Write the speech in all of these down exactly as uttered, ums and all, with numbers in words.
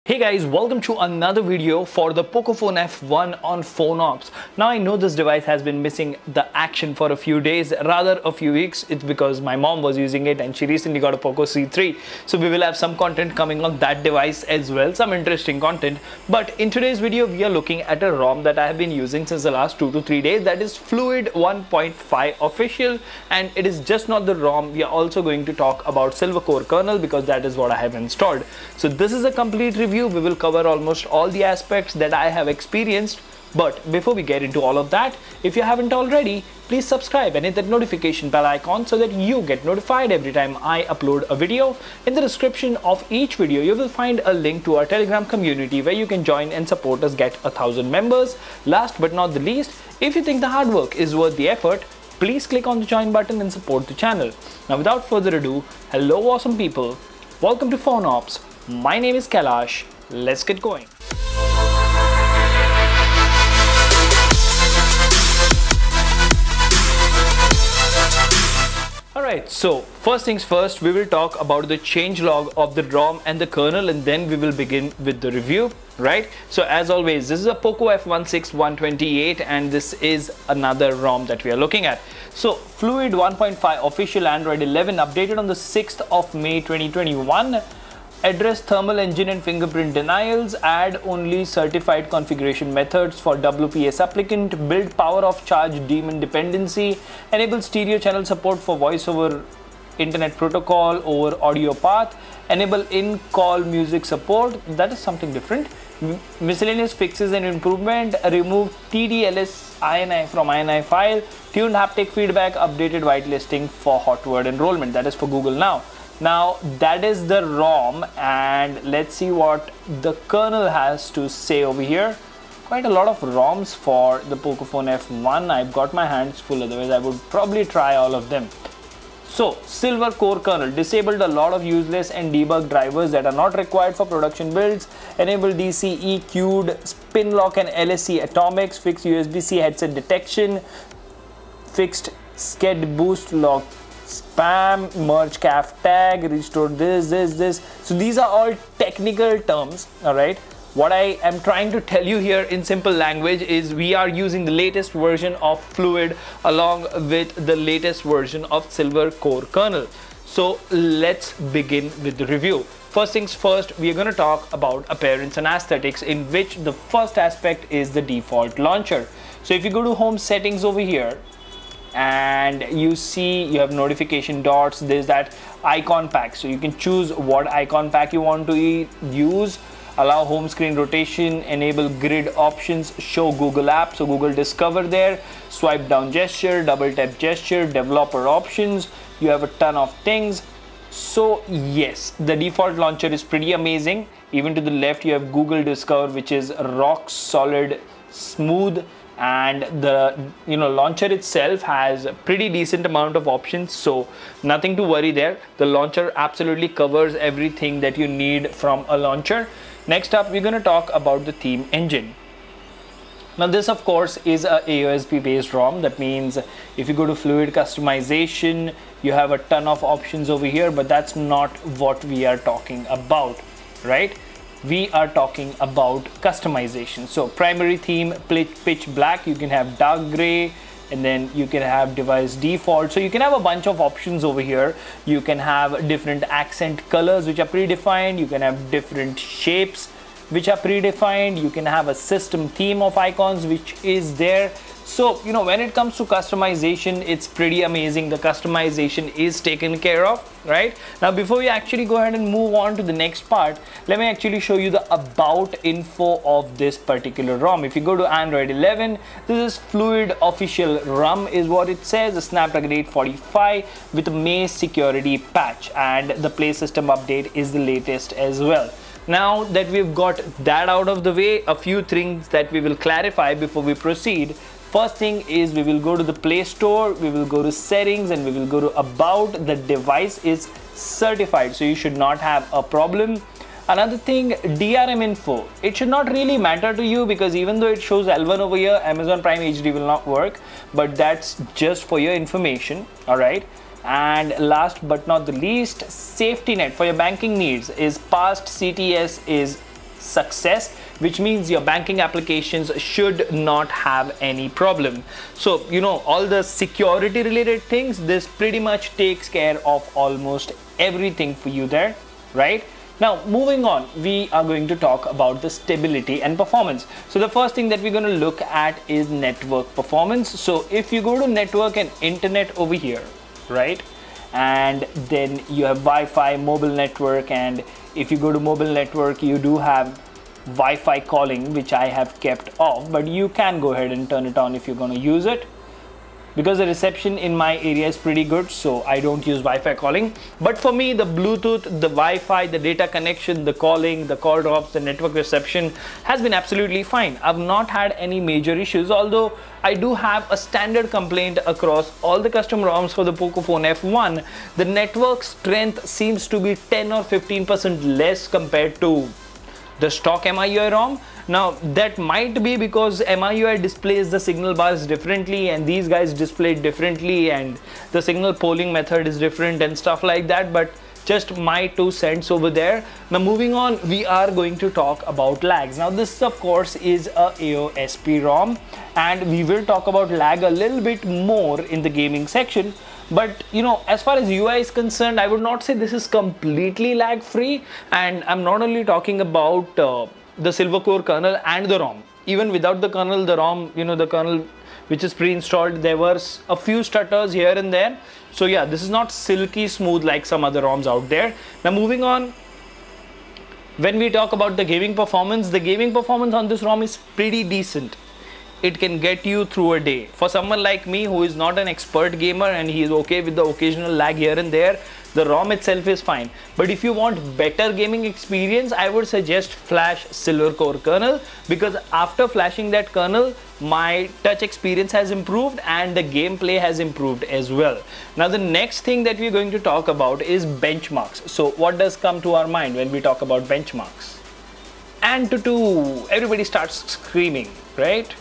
Hey guys, welcome to another video for the Pocophone F one on PhoneOps. Now I know this device has been missing the action for a few days, rather a few weeks. It's because my mom was using it and she recently got a Poco C three. So we will have some content coming on that device as well, some interesting content. But in today's video, we are looking at a ROM that I have been using since the last two to three days. That is Fluid one point five official, and it is just not the ROM. We are also going to talk about Silver Core kernel because that is what I have installed. So this is a complete review. We will cover almost all the aspects that I have experienced. But before we get into all of that, if you haven't already, please subscribe and hit that notification bell icon so that you get notified every time I upload a video. In the description of each video, you will find a link to our Telegram community where you can join and support us get a thousand members. Last but not the least, if you think the hard work is worth the effort, please click on the join button and support the channel. Now without further ado, hello awesome people, welcome to PhoneOps. My name is Kailash. Let's get going. Alright, so first things first, we will talk about the changelog of the ROM and the kernel, and then we will begin with the review, right? So as always, this is a Poco F one six one twenty-eight and this is another ROM that we are looking at. So Fluid one point five official Android eleven updated on the sixth of May twenty twenty-one. Address thermal engine and fingerprint denials, add only certified configuration methods for W P S applicant, build power of charge daemon dependency, enable stereo channel support for voice over internet protocol over audio path, enable in-call music support, that is something different, miscellaneous fixes and improvement, remove T D L S I N I from I N I file, tuned haptic feedback, updated whitelisting for hot word enrollment, that is for Google Now. Now that is the ROM, and let's see what the kernel has to say over here. Quite a lot of ROMs for the Pocophone F one. I've got my hands full, otherwise I would probably try all of them. So Silver Core kernel disabled a lot of useless and debug drivers that are not required for production builds, enable D C E queued spin lock and L S C atomics, fixed U S B C headset detection, fixed sked boost lock spam, merge C A F tag, restore this, this, this. So these are all technical terms, all right? What I am trying to tell you here in simple language is we are using the latest version of Fluid along with the latest version of Silver Core kernel. So let's begin with the review. First things first, we are going to talk about appearance and aesthetics, in which the first aspect is the default launcher. So if you go to home settings over here, and you see you have notification dots, there's that icon pack, so you can choose what icon pack you want to use, allow home screen rotation, enable grid options, show Google Apps, so Google Discover there, swipe down gesture, double tap gesture, developer options, you have a ton of things. So yes, the default launcher is pretty amazing. Even to the left you have Google Discover, which is rock solid smooth, and the you know launcher itself has a pretty decent amount of options, so nothing to worry there. The launcher absolutely covers everything that you need from a launcher. Next up, we're going to talk about the theme engine. Now this of course is a A O S P based ROM. That means if you go to Fluid customization, you have a ton of options over here, but that's not what we are talking about, right? We are talking about customization. So primary theme, pitch black, you can have dark gray, and then you can have device default. So you can have a bunch of options over here. You can have different accent colors which are predefined. You can have different shapes which are predefined. You can have a system theme of icons which is there. So, you know, when it comes to customization, it's pretty amazing. The customization is taken care of, right? Now, before we actually go ahead and move on to the next part, let me actually show you the about info of this particular ROM. If you go to Android eleven, this is Fluid official ROM is what it says, a Snapdragon eight forty-five with a May security patch, and the Play System update is the latest as well. Now that we've got that out of the way, a few things that we will clarify before we proceed. First thing is we will go to the Play Store, we will go to settings, and we will go to about. The device is certified, so you should not have a problem. Another thing, D R M info, it should not really matter to you because even though it shows L one over here, Amazon Prime H D will not work, but that's just for your information, all right? And last but not the least, safety net for your banking needs is past C T S is success, which means your banking applications should not have any problem. So, you know, all the security related things, this pretty much takes care of almost everything for you there, right? Now, moving on, we are going to talk about the stability and performance. So the first thing that we're going to look at is network performance. So if you go to network and internet over here, right, and then you have Wi-Fi, mobile network, and if you go to mobile network, you do have Wi-Fi calling, which I have kept off, but you can go ahead and turn it on if you're going to use it, because the reception in my area is pretty good, so I don't use Wi-Fi calling. But for me, the Bluetooth, the Wi-Fi, the data connection, the calling, the call drops, the network reception has been absolutely fine. I've not had any major issues, although I do have a standard complaint across all the custom ROMs for the Pocophone F one. The network strength seems to be ten or fifteen percent less compared to the stock M I U I ROM. Now that might be because M I U I displays the signal bars differently and these guys display it differently, and the signal polling method is different and stuff like that, but just my two cents over there. Now moving on, we are going to talk about lags. Now this of course is a A O S P ROM, and we will talk about lag a little bit more in the gaming section. But you know, as far as U I is concerned, I would not say this is completely lag free, and I'm not only talking about uh, the Silver Core kernel and the ROM. Even without the kernel, the ROM, you know, the kernel which is pre-installed, there were a few stutters here and there. So yeah, this is not silky smooth like some other ROMs out there. Now moving on, when we talk about the gaming performance, the gaming performance on this ROM is pretty decent. It can get you through a day. For someone like me who is not an expert gamer and he is okay with the occasional lag here and there, the ROM itself is fine. But if you want better gaming experience, I would suggest flash Silver Core kernel, because after flashing that kernel, my touch experience has improved and the gameplay has improved as well. Now the next thing that we're going to talk about is benchmarks. So what does come to our mind when we talk about benchmarks? Antutu, everybody starts screaming, right?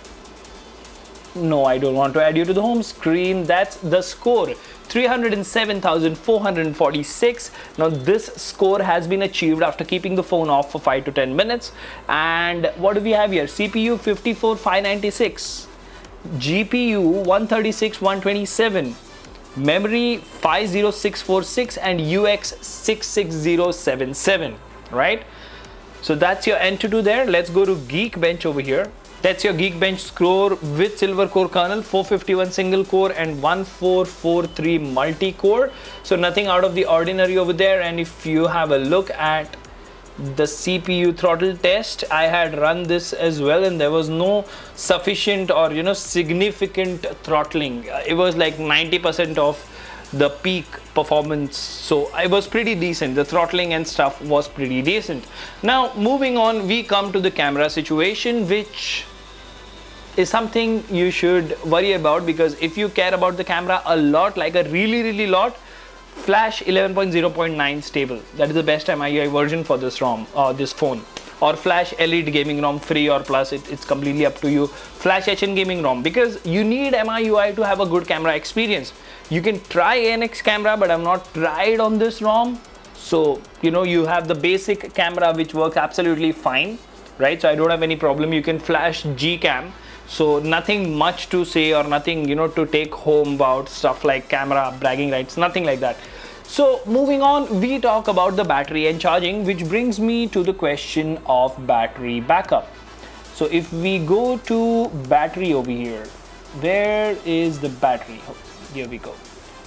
No, I don't want to add you to the home screen. That's the score, three hundred seven thousand four hundred forty-six. Now this score has been achieved after keeping the phone off for five to ten minutes. And what do we have here? C P U fifty-four five ninety-six, G P U one thirty-six one twenty-seven, memory five zero six four six, and U X six six zero seven seven, right? So that's your Antutu there. Let's go to Geekbench over here. That's your Geekbench score with Silver Core kernel, four fifty-one single core and one four four three multi-core. So nothing out of the ordinary over there. And if you have a look at the C P U throttle test, I had run this as well, and there was no sufficient or you know significant throttling. It was like ninety percent of the peak performance, so it was pretty decent. The throttling and stuff was pretty decent. Now moving on, we come to the camera situation, which is something you should worry about, because if you care about the camera a lot, like a really really lot, Flash eleven point zero point nine stable, that is the best M I U I version for this ROM or this phone, or Flash Elite Gaming ROM free or plus, it, it's completely up to you. Flash H N Gaming ROM, because you need M I U I to have a good camera experience. You can try A N X camera, but I've not tried on this ROM. So you know, you have the basic camera which works absolutely fine, right? So I don't have any problem. You can flash G cam, so nothing much to say or nothing you know to take home about stuff like camera bragging rights, nothing like that. So moving on, we talk about the battery and charging, which brings me to the question of battery backup. So if we go to battery over here, where is the battery? Oh, here we go.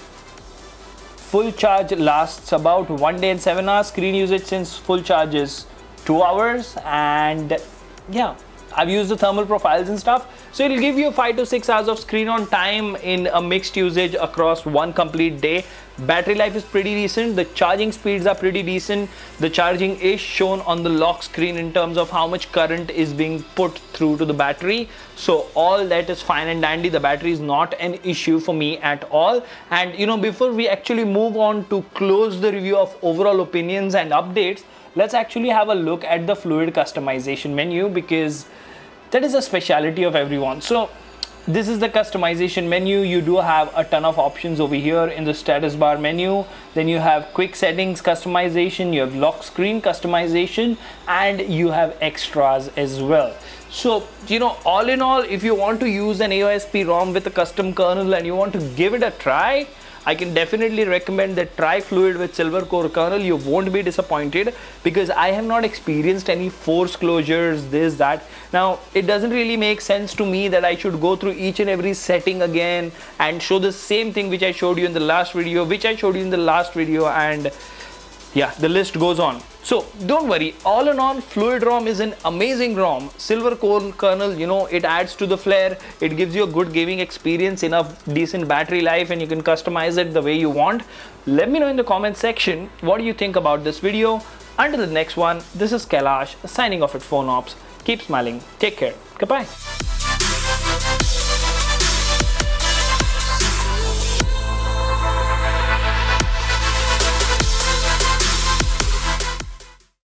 Full charge lasts about one day and seven hours. Screen usage since full charge is two hours, and yeah, I've used the thermal profiles and stuff, so it'll give you five to six hours of screen on time in a mixed usage across one complete day. Battery life is pretty decent. The charging speeds are pretty decent. The charging is shown on the lock screen in terms of how much current is being put through to the battery. So all that is fine and dandy. The battery is not an issue for me at all. And you know, before we actually move on to close the review of overall opinions and updates, let's actually have a look at the fluid customization menu, because that is a specialty of everyone. So this is the customization menu. You do have a ton of options over here in the status bar menu. Then you have quick settings customization, you have lock screen customization, and you have extras as well. So, you know, all in all, if you want to use an A O S P ROM with a custom kernel and you want to give it a try, I can definitely recommend that try Fluid with Silver Core kernel. You won't be disappointed, because I have not experienced any force closures, this, that. Now, it doesn't really make sense to me that I should go through each and every setting again and show the same thing which I showed you in the last video, which I showed you in the last video, and yeah, the list goes on. So don't worry, all in all, Fluid ROM is an amazing ROM. Silver Core kernel, you know, it adds to the flair, it gives you a good gaming experience, enough decent battery life, and you can customize it the way you want. Let me know in the comment section what do you think about this video. Until the next one, this is Kailash signing off at PhoneOps. Keep smiling, take care, goodbye.